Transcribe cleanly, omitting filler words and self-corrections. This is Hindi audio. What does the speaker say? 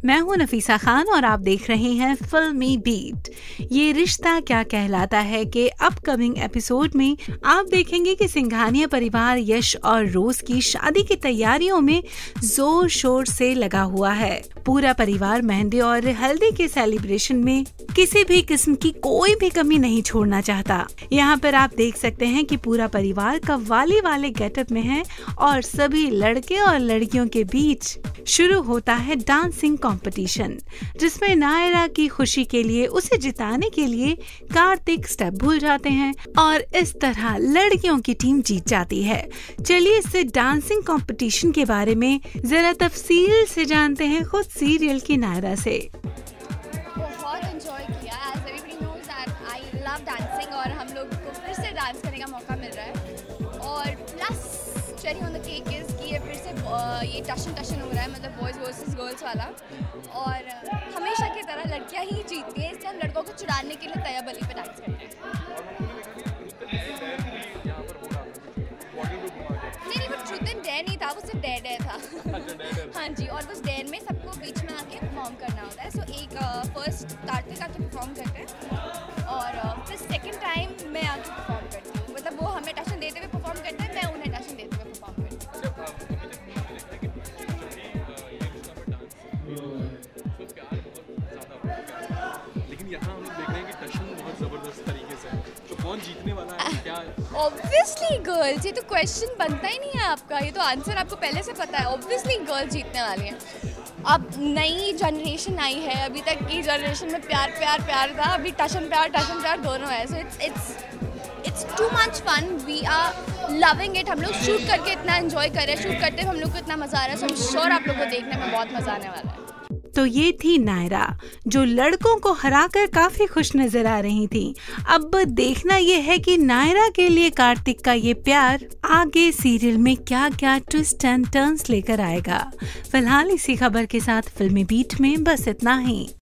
मैं हूं नफीसा खान और आप देख रहे हैं फिल्मी बीट। ये रिश्ता क्या कहलाता है कि अपकमिंग एपिसोड में आप देखेंगे कि सिंघानिया परिवार यश और रोज की शादी की तैयारियों में जोर शोर से लगा हुआ है। पूरा परिवार मेहंदी और हल्दी के सेलिब्रेशन में किसी भी किस्म की कोई भी कमी नहीं छोड़ना चाहता। यहाँ पर आप देख सकते हैं कि पूरा परिवार कव्वाली वाले गेटअप में है और सभी लड़के और लड़कियों के बीच शुरू होता है डांसिंग कंपटीशन, जिसमें नायरा की खुशी के लिए उसे जिताने के लिए कार्तिक स्टेप भूल जाते हैं और इस तरह लड़कियों की टीम जीत जाती है। चलिए इस डांसिंग कंपटीशन के बारे में जरा तफसील से जानते हैं खुद सीरियल की नायरा से। बहुत एंजॉय किया, as everybody knows that I love dancing और हम लोग को फिर से डांस करने का मौका मिल रहा है। और plus cherry on the cake is कि ये फिर से ये टशन हो रहा है, मतलब बॉयज वर्सेस गर्ल्स वाला। और हमेशा की तरह लड़कियां ही जीतती हैं, इसलिए हम लड़कों को चुराने के लिए तया बली पे डांस करते हैं। नहीं, वो ट्रूथ एंड डेयर नहीं था, वो सिर्फ डेयर था। हाँ जी, और उस डेयर में सबको बीच में आके परफॉर्म करना होता है। सो एक फर्स्ट कार्तिक आके परफॉर्म करते हैं और फिर सेकंड टाइम मैं आके परफॉर्म करती हूँ। मतलब वो हमें टशन देते हुए परफॉर्म करते हैं, मैं उन्हें टशन देते हुए परफॉर्म करती हूँ। लेकिन यहाँ हम देख रहे हैं कि टशन बहुत ज़बरदस्त तरीके से, तो कौन जीतने वाला है क्या? ऑब्वियसली गर्ल्स, ये तो क्वेश्चन बनता ही नहीं है आपका, ये तो आंसर आपको पहले से पता है। ऑब्वियसली गर्ल्स जीतने वाली हैं। अब नई जनरेशन आई है, अभी तक की जनरेशन में प्यार था, अभी टशन प्यार दोनों है। So it's too much fun, we are loving it. हम लोग शूट करके इतना एंजॉय कर रहे हैं, शूट करते हम लोग को इतना मज़ा आ रहा है। सो आई एम श्योर आप लोग को देखने में बहुत मज़ा आने वाला है। तो ये थी नायरा, जो लड़कों को हराकर काफी खुश नजर आ रही थी। अब देखना ये है कि नायरा के लिए कार्तिक का ये प्यार आगे सीरियल में क्या क्या ट्विस्ट एंड टर्न्स लेकर आएगा। फिलहाल इसी खबर के साथ फिल्मी बीट में बस इतना ही।